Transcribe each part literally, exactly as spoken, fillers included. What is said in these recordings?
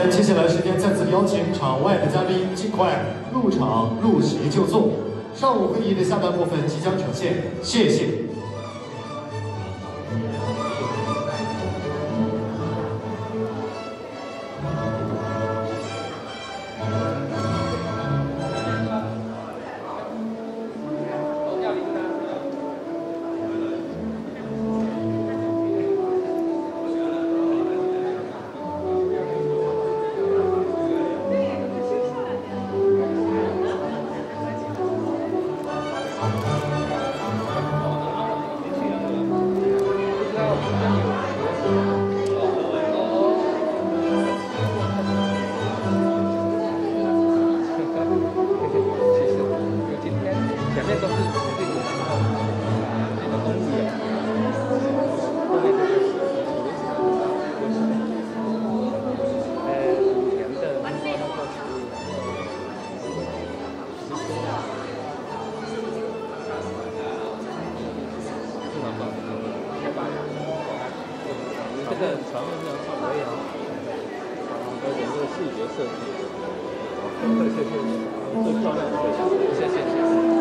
们接下来时间再次邀请场外的嘉宾尽快入场入席就座。上午会议的下半部分即将呈现，谢谢。 这个船有没有可以啊？有点这个视觉设计，谢谢谢谢，最漂亮的，谢谢谢谢。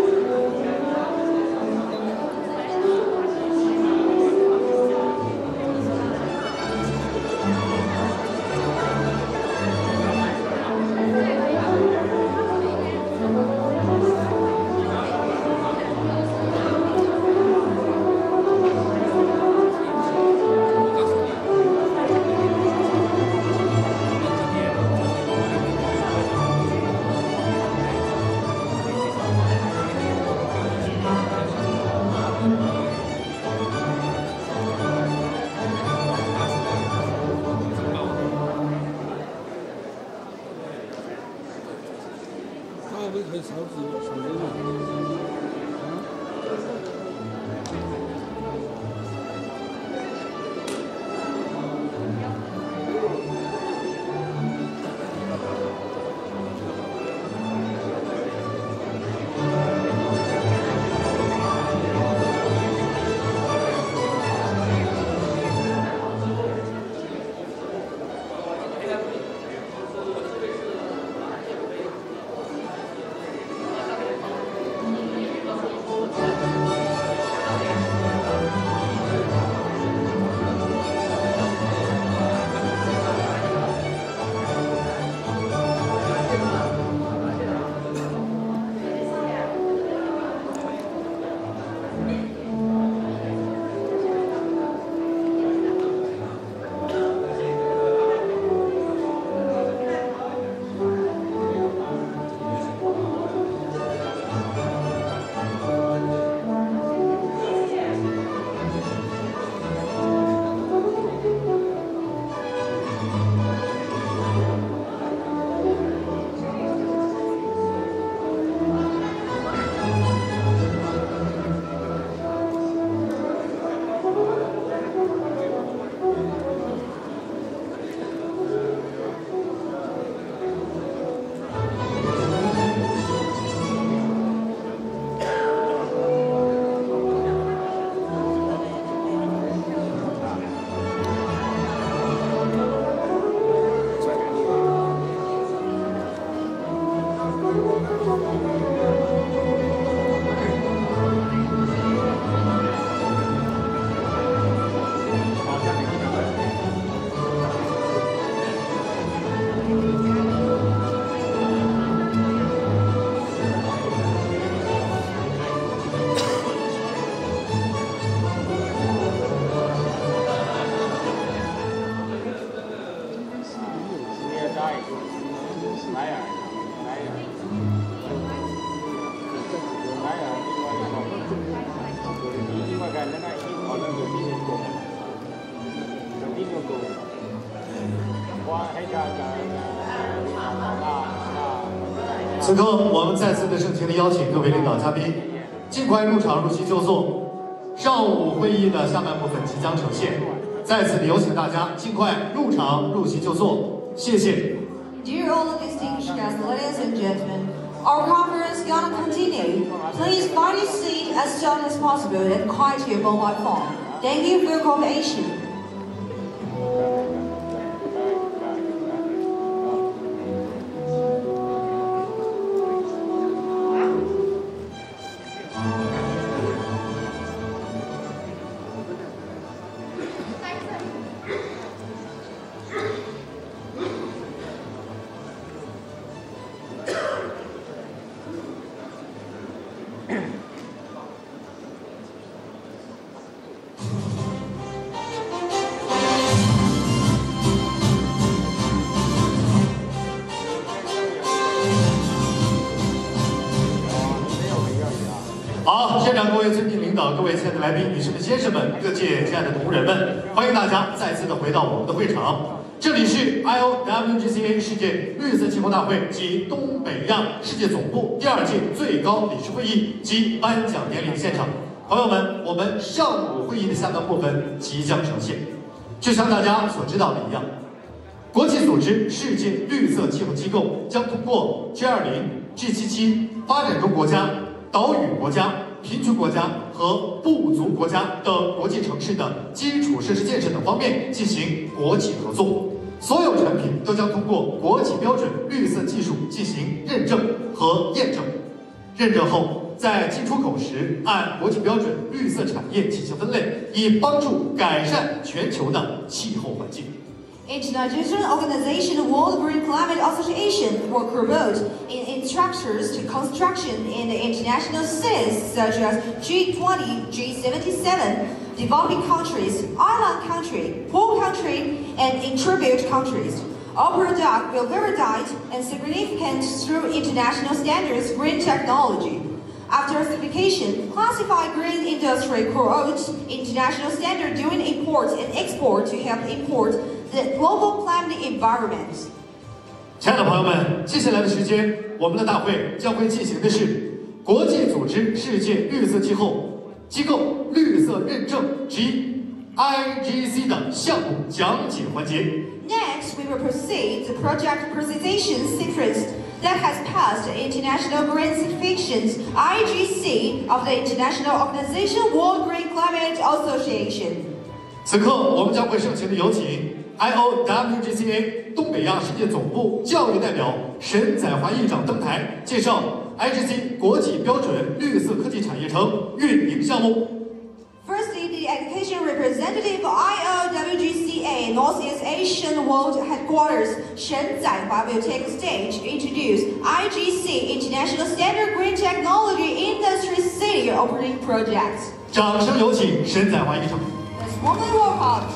不是很少子少人嘛？ 此刻，我们再次的盛情的邀请各位领导嘉宾，尽快入场入席就座。上午会议的下半部分即将呈现，再次的有请大家尽快入场入席就座，谢谢。 Dear all the distinguished guests, ladies and gentlemen, our conference is gonna continue. Please find your seat as soon as possible and quiet your mobile phone. Thank you for your cooperation. 好，现场各位尊敬领导、各位亲爱的来宾、女士们、先生们、各界亲爱的同仁们，欢迎大家再次的回到我们的会场。这里是 I O W G C A 世界绿色气候大会及东北亚世界总部第二届最高理事会议及颁奖典礼现场。朋友们，我们上午会议的下半部分即将呈现。就像大家所知道的一样，国际组织世界绿色气候机构将通过 G 二零、G 七七发展中国家、岛屿国家、贫穷国家和不足国家的国际城市的基础设施建设等方面进行国际合作。所有产品都将通过国际标准绿色技术进行认证和验证。认证后，在进出口时按国际标准绿色产业进行分类，以帮助改善全球的气候环境。 International Organization World Green Climate Association will promote in instructors to construction in the international cities such as G twenty, G seventy-seven, developing countries, island country, poor country, and in tribute countries. Our product will validate and significant through international standards green technology. After certification, classify green industry quotes international standard during import and export to help import the global climate environment. 亲爱的朋友们，接下来的时间，我们的大会将会进行的是国际组织世界绿色气候机构绿色认证及 I G C 的项目讲解环节。 Next, we will proceed the project presentation sequence that has passed international green certifications I G C of the International Organization World Green Climate Association. 此刻，我们将会盛情的有请 I O W G C A 东北亚世界总部教育代表沈载华议长登台，介绍 I G C 国际标准绿色科技产业城运营项目。 Firstly, the education representative of I O W G C A Northeast Asian World Headquarters, Shen Zaihua, will take the stage to introduce I G C International Standard Green Technology Industry City Opening Project. 掌声有请沈载华议长。 Let's warmly welcome.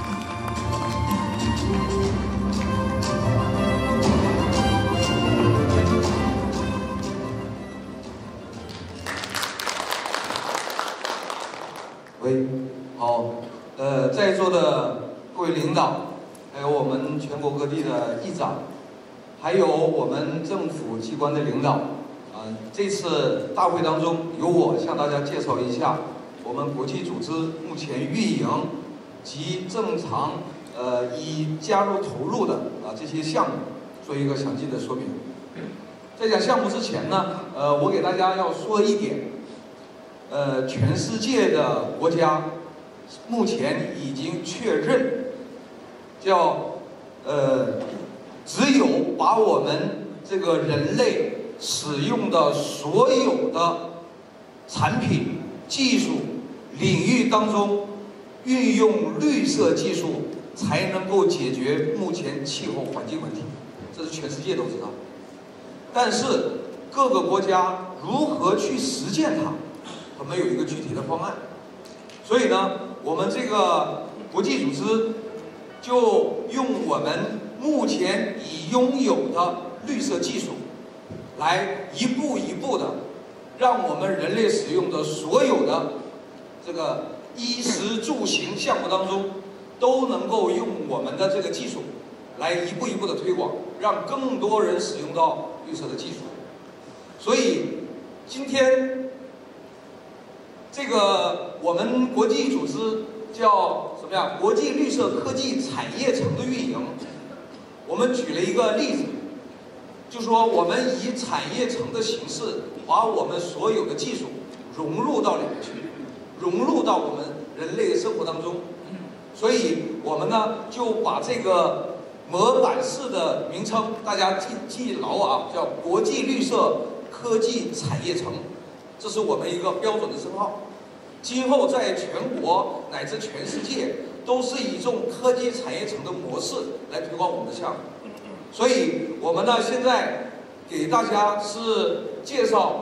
喂，好，呃，在座的各位领导，还有我们全国各地的议长，还有我们政府机关的领导，啊、呃，这次大会当中由我向大家介绍一下我们国际组织目前运营及正常呃已加入投入的啊这些项目，做一个详细的说明。在讲项目之前呢，呃，我给大家要说一点。呃，全世界的国家目前已经确认，叫呃，只有把我们这个人类使用的所有的产品、技术领域当中，运用绿色技术，才能够解决目前气候环境问题。这是全世界都知道，但是各个国家如何去实践它？我们有一个具体的方案，所以呢，我们这个国际组织就用我们目前已拥有的绿色技术，来一步一步的，让我们人类使用的所有的这个衣食住行项目当中，都能够用我们的这个技术，来一步一步的推广，让更多人使用到绿色的技术。所以今天。这个我们国际组织叫什么呀？国际绿色科技产业城的运营，我们举了一个例子，就说我们以产业城的形式，把我们所有的技术融入到里面去，融入到我们人类的生活当中。所以我们呢就把这个模板式的名称，大家记记牢啊，叫国际绿色科技产业城。这是我们一个标准的称号，今后在全国乃至全世界都是以这种科技产业城的模式来推广我们的项目。所以我们呢现在给大家是介绍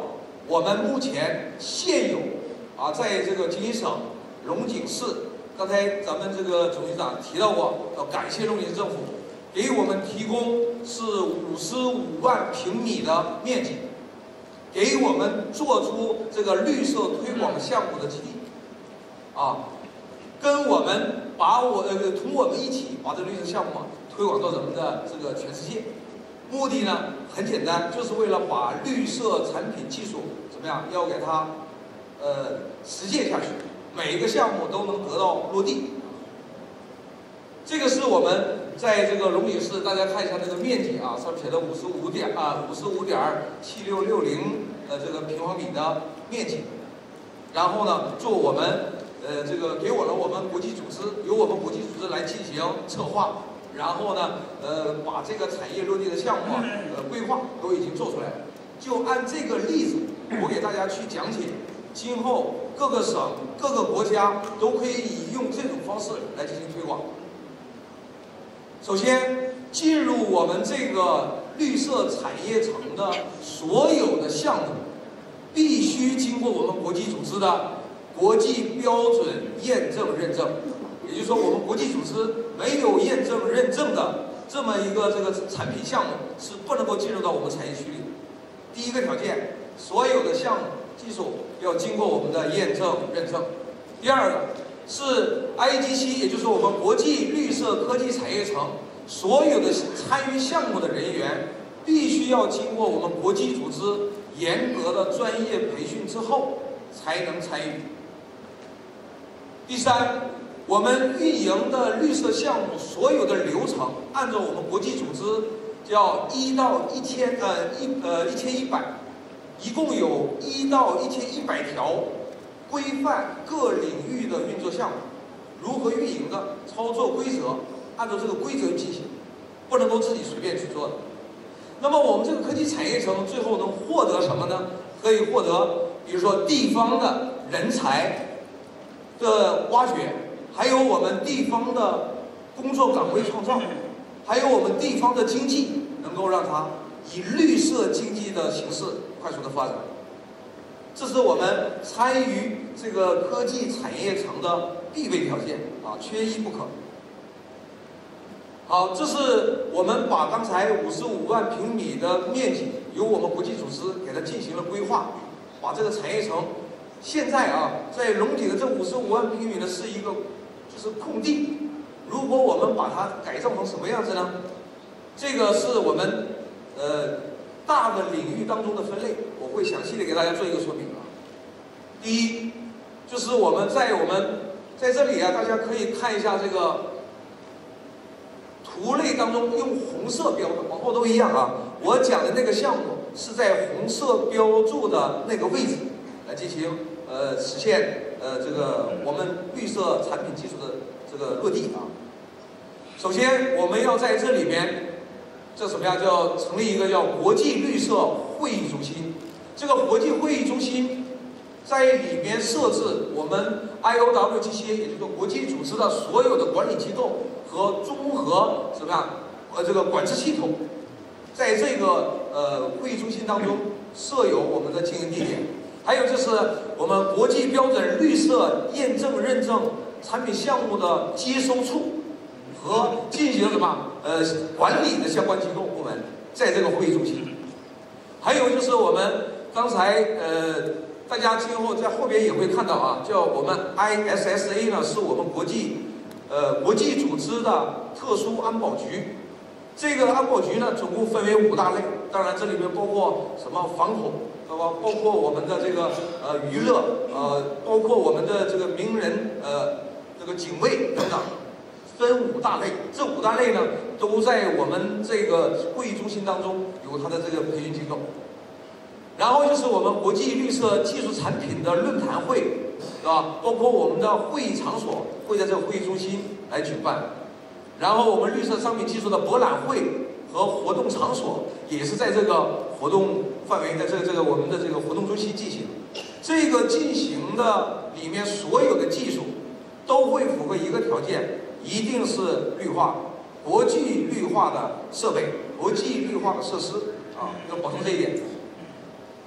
我们目前现有啊，在这个吉林省龙井市，刚才咱们这个总局长提到过，要感谢龙井市政府，给我们提供是五十五万平米的面积，给我们做出这个绿色推广项目的基地，啊，跟我们把我呃同我们一起把这绿色项目推广到咱们的这个全世界。目的呢很简单，就是为了把绿色产品技术怎么样，要给它呃实践下去，每一个项目都能得到落地。这个是我们在这个龙井市，大家看一下这个面积啊，上面写的五十五点啊五十五点七六六零呃这个平方米的面积。然后呢，做我们呃这个给我了我们国际组织，由我们国际组织来进行策划。然后呢，呃，把这个产业落地的项目啊，呃，规划都已经做出来了。就按这个例子，我给大家去讲解，今后各个省、各个国家都可以以用这种方式来进行推广。首先，进入我们这个绿色产业城的所有的项目，必须经过我们国际组织的国际标准验证认证。也就是说，我们国际组织没有验证认证的这么一个这个产品项目是不能够进入到我们产业区里。第一个条件，所有的项目技术要经过我们的验证认证。第二个是 I G C， 也就是我们国际绿色科技产业城所有的参与项目的人员必须要经过我们国际组织严格的专业培训之后才能参与。第三，我们运营的绿色项目所有的流程，按照我们国际组织叫一到一千呃一呃一千一百，一共有一到一千一百条规范各领域的运作项目，如何运营的操作规则，按照这个规则进行，不能够自己随便去做的。那么我们这个科技产业城最后能获得什么呢？可以获得，比如说地方的人才的挖掘。还有我们地方的工作岗位创造，还有我们地方的经济能够让它以绿色经济的形式快速的发展，这是我们参与这个科技产业城的必备条件啊，缺一不可。好，这是我们把刚才五十五万平米的面积由我们国际组织给它进行了规划，把这个产业城现在啊，在龙井的这五十五万平米呢是一个。就是空地，如果我们把它改造成什么样子呢？这个是我们呃大的领域当中的分类，我会详细的给大家做一个说明啊。第一，就是我们在我们在这里啊，大家可以看一下这个图类当中用红色标的，往后都一样啊。我讲的那个项目是在红色标注的那个位置来进行呃实现。呃，这个我们绿色产品技术的这个落地啊，首先我们要在这里面，这什么呀？叫成立一个叫国际绿色会议中心。这个国际会议中心在里面设置我们 I O W G C A， 也就是说国际组织的所有的管理机构和综合什么呀？呃，这个管制系统，在这个呃会议中心当中设有我们的经营地点。还有就是我们国际标准绿色验证认证产品项目的接收处和进行什么呃管理的相关机构部门，在这个会议中心。还有就是我们刚才呃大家今后在后边也会看到啊，叫我们 I S S A 呢，是我们国际呃国际组织的特殊安保局。这个安保局呢，总共分为五大类，当然这里面包括什么反恐。包包括我们的这个呃娱乐，呃，包括我们的这个名人，呃，这个警卫等等，分五大类。这五大类呢，都在我们这个会议中心当中有它的这个培训机构。然后就是我们国际绿色技术产品的论坛会，是吧？包括我们的会议场所会在这个会议中心来举办。然后我们绿色商品技术的博览会和活动场所也是在这个活动范围的这个这个我们的这个活动中心进行。这个进行的里面所有的技术都会符合一个条件，一定是绿化，国际绿化的设备，国际绿化的设施啊，要保证这一点。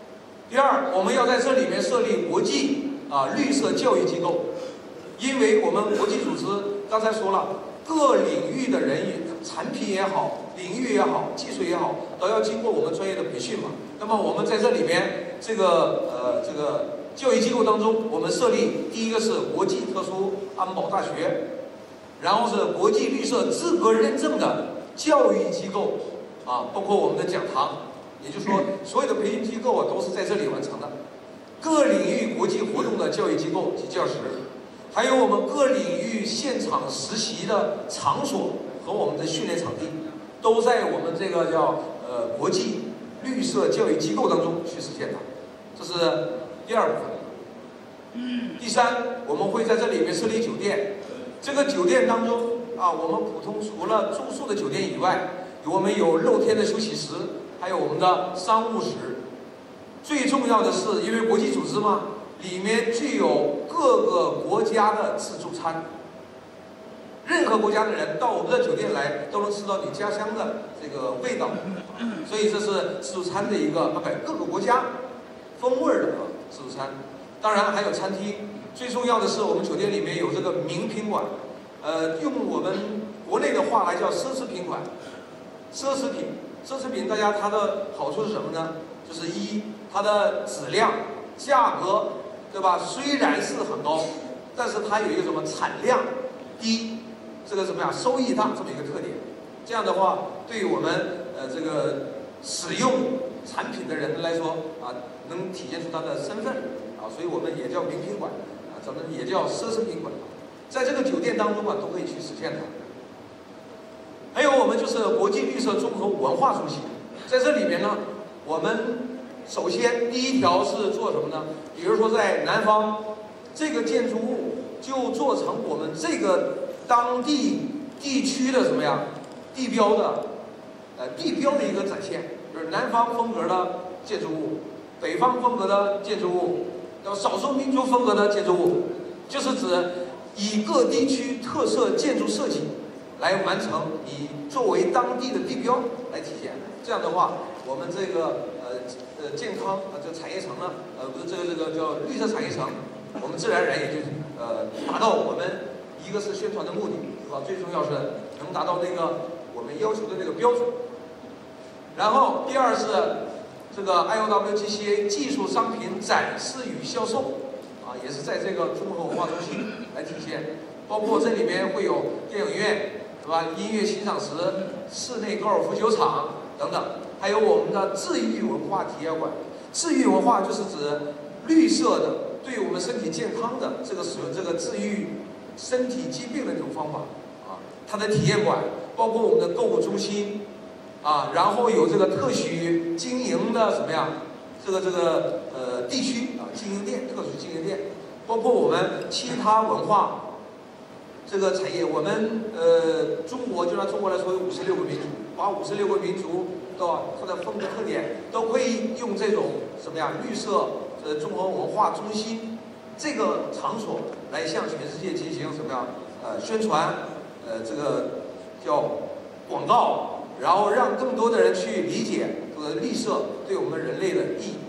第二，我们要在这里面设立国际啊绿色教育机构，因为我们国际组织刚才说了，各领域的人员，产品也好，领域也好，技术也好，都要经过我们专业的培训嘛。那么我们在这里面这个呃这个教育机构当中，我们设立第一个是国际特殊安保大学，然后是国际绿色资格认证的教育机构啊，包括我们的讲堂。也就是说，所有的培训机构啊都是在这里完成的，各领域国际活动的教育机构及教师，还有我们各领域现场实习的场所和我们的训练场地，都在我们这个叫呃国际绿色教育机构当中去实现的。这是第二部分。第三，我们会在这里面设立酒店，这个酒店当中啊，我们普通除了住宿的酒店以外，我们有露天的休息室。还有我们的商务室，最重要的是，因为国际组织嘛，里面具有各个国家的自助餐，任何国家的人到我们的酒店来，都能吃到你家乡的这个味道，所以这是自助餐的一个啊，不，各个国家风味的自助餐。当然还有餐厅，最重要的是我们酒店里面有这个名品馆，呃，用我们国内的话来叫奢侈品馆，奢侈品。奢侈品，大家它的好处是什么呢？就是一，它的质量、价格，对吧？虽然是很高，但是它有一个什么产量低，这个怎么样？收益大这么一个特点。这样的话，对于我们呃这个使用产品的人来说啊，能体现出它的身份啊，所以我们也叫名品馆啊，咱们也叫奢侈品馆，在这个酒店当中啊，都可以去实现它。还有我们就是国际绿色综合文化中心，在这里面呢，我们首先第一条是做什么呢？比如说在南方，这个建筑物就做成我们这个当地地区的什么呀？地标的，呃，地标的一个展现，就是南方风格的建筑物，北方风格的建筑物，要少数民族风格的建筑物，就是指以各地区特色建筑设计。来完成以作为当地的地标来体现，这样的话，我们这个呃呃健康啊这个产业城呢，呃不是这个这个叫绿色产业城，我们自然而然也就呃达到我们一个是宣传的目的，是吧？最重要是能达到那个我们要求的那个标准。然后第二是这个 I O W G C A 技术商品展示与销售啊，也是在这个综合文化中心来体现，包括这里面会有电影院。是吧？音乐欣赏室、室内高尔夫球场等等，还有我们的治愈文化体验馆。治愈文化就是指绿色的，对我们身体健康的这个使用这个治愈身体疾病的这种方法啊。它的体验馆包括我们的购物中心啊，然后有这个特许经营的什么呀？这个这个呃地区啊经营店、特许经营店，包括我们其他文化。这个产业，我们呃中国就拿中国来说，有五十六个民族，把五十六个民族的它的风格特点都可以用这种什么呀绿色呃综合文化中心这个场所来向全世界进行什么呀呃宣传，呃这个叫广告，然后让更多的人去理解这个绿色对我们人类的意义。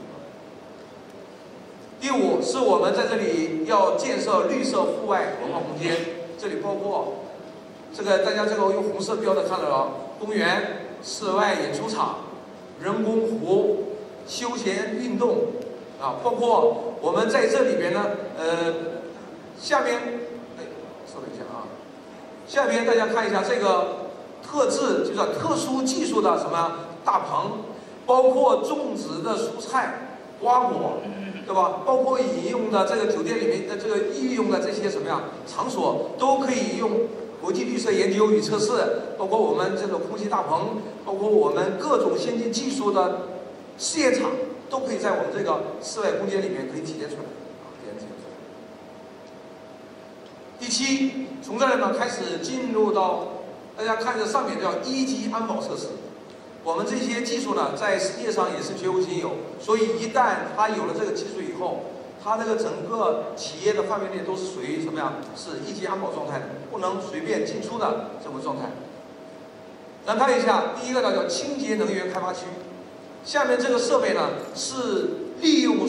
第五是我们在这里要建设绿色户外文化空间。这里包括这个大家这个用红色标的看到了，公园、室外演出场、人工湖、休闲运动啊，包括我们在这里边呢，呃，下面，哎，稍等一下啊，下边大家看一下这个特制，就叫特殊技术的什么大棚，包括种植的蔬菜、瓜果。对吧？包括饮用的这个酒店里面的这个御用的这些什么样场所，都可以用国际绿色研究与测试，包括我们这种空气大棚，包括我们各种先进技术的试验场，都可以在我们这个室外空间里面可以体现出来，啊，体现出来。第七，从这里呢开始进入到大家看这上面叫一级安保设施。我们这些技术呢，在世界上也是绝无仅有，所以一旦它有了这个技术以后，它这个整个企业的范围内都是属于什么样？是一级安保状态的，不能随便进出的这么状态。咱看一下，第一个呢叫清洁能源开发区，下面这个设备呢是利用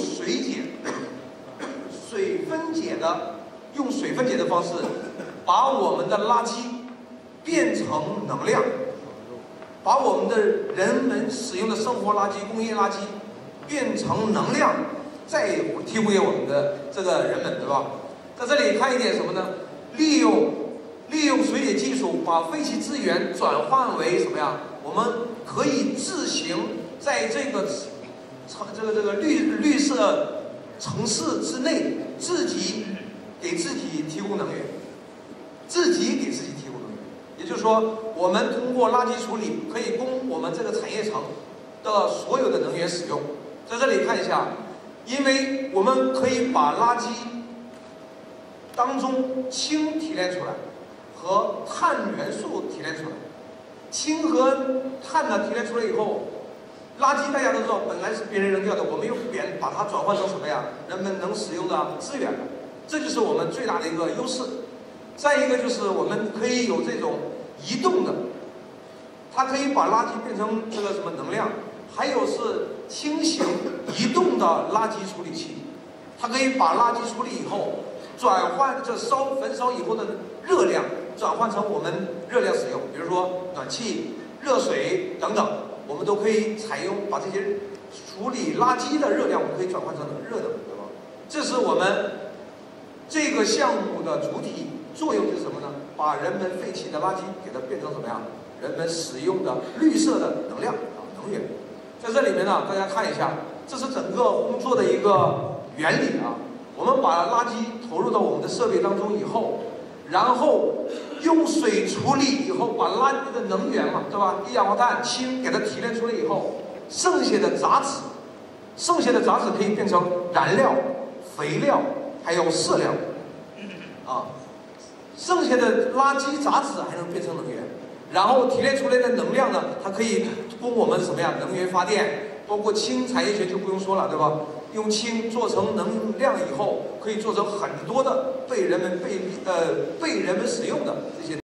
分解的，用水分解的方式，把我们的垃圾变成能量，把我们的人们使用的生活垃圾、工业垃圾变成能量，再提供给我们的这个人们，对吧？在这里看一点什么呢？利用利用水解技术，把废弃资源转换为什么呀？我们可以自行在这个这个这个绿绿色城市之内，自己给自己提供能源，自己给自己提供能源。也就是说，我们通过垃圾处理，可以供我们这个产业城的所有的能源使用。在这里看一下，因为我们可以把垃圾当中氢提炼出来，和碳元素提炼出来。氢和碳呢提炼出来以后，垃圾大家都知道本来是别人扔掉的，我们又变把它转换成什么呀？人们能使用的资源，这就是我们最大的一个优势。再一个就是我们可以有这种移动的，它可以把垃圾变成这个什么能量，还有是轻型移动的垃圾处理器，它可以把垃圾处理以后转换这烧焚烧以后的热量转换成我们热量使用，比如说暖气、热水等等，我们都可以采用把这些处理垃圾的热量，我们可以转换成热能，对吧？这是我们这个项目的主体作用是什么呢？把人们废弃的垃圾给它变成什么呀？人们使用的绿色的能量啊，能源。在这里面呢，大家看一下，这是整个工作的一个原理啊。我们把垃圾投入到我们的设备当中以后，然后用水处理以后，把垃圾的能源嘛，对吧？一氧化碳、氢给它提炼出来以后，剩下的杂质，剩下的杂质可以变成燃料、肥料，还有饲料，啊，剩下的垃圾杂质还能变成能源，然后提炼出来的能量呢，它可以供我们什么呀？能源发电，包括氢产业学就不用说了，对吧？用氢做成能量以后，可以做成很多的被人们被呃被人们使用的这些。